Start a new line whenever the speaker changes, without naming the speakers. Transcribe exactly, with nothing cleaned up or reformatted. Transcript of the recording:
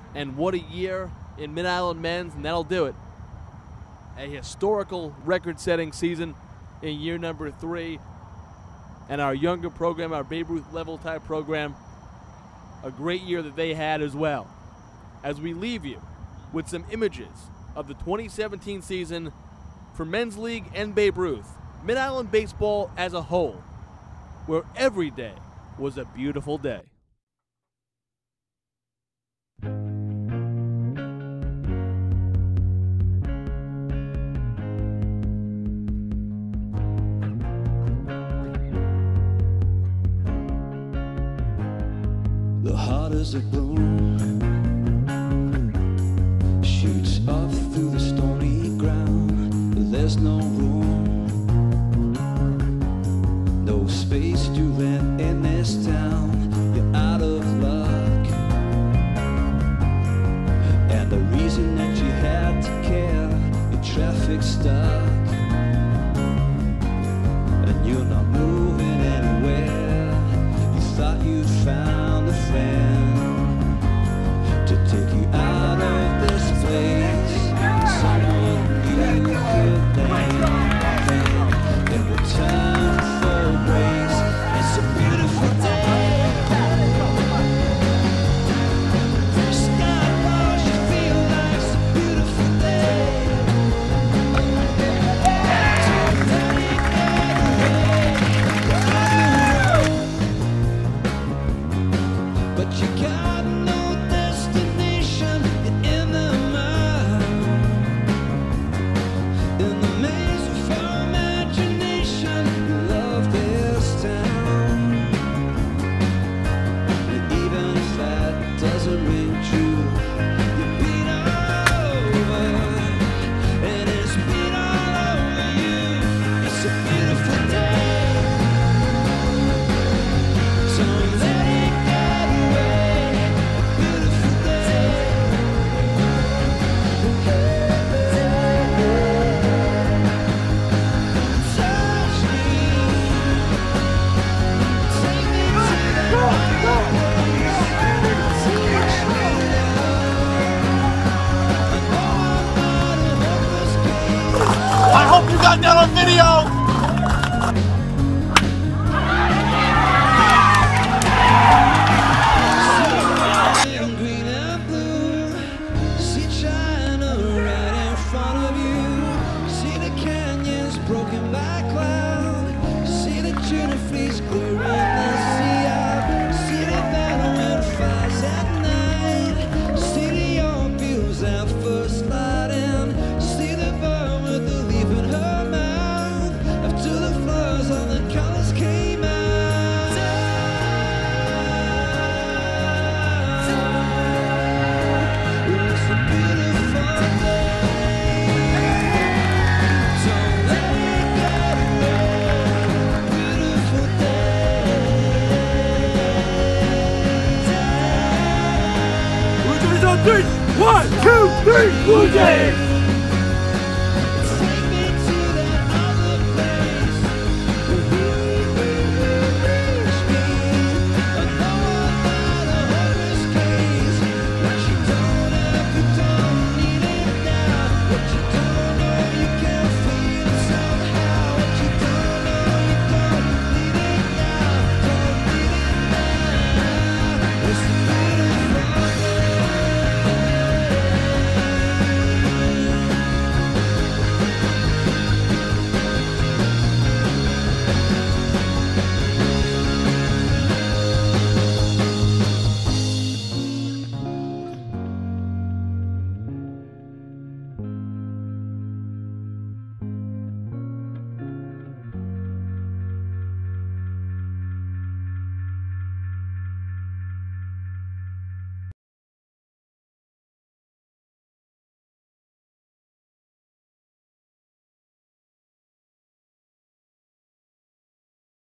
And what a year in Mid-Island men's, and that'll do it. A historical record-setting season in year number three. And our younger program, our Babe Ruth level type program, a great year that they had as well. As we leave you with some images of the twenty seventeen season for Men's League and Babe Ruth, Mid-Island baseball as a whole, where every day was a beautiful day.
The heart is a balloon, shoots up through the stony ground. There's no room, no space to rent in this town. You're out of luck, and the reason that you had to care, your traffic stuck, and you're not moving anywhere. You thought you'd found a friend to take you out of this place, someone you could thank in return for grace. It's a beautiful day. Sky bars, you feel like it's a beautiful day. Don't let it get away. But you got no destination, you're in the mind, in the maze of your imagination. You love this town, and even if that doesn't ring true, you're beat all over, and it's beat all over you. It's a beautiful day. Don't let it get away. A beautiful day. Touch me. Take me to that place. Teach me love. I know I'm not a hopeless case.
I hope you got that on video!
In green and blue, see China right in front of you. See the canyons broken by cloud. See the tuna fleets clearing the sea out. See the battle wind fires at night. See the old fields at first lighting. See the bird with the leaf in her mouth. After the flowers all the colors came out. It's a beautiful day. Don't let it get away. Beautiful day.
Blue Jays on three! One, two, three! Blue Jays!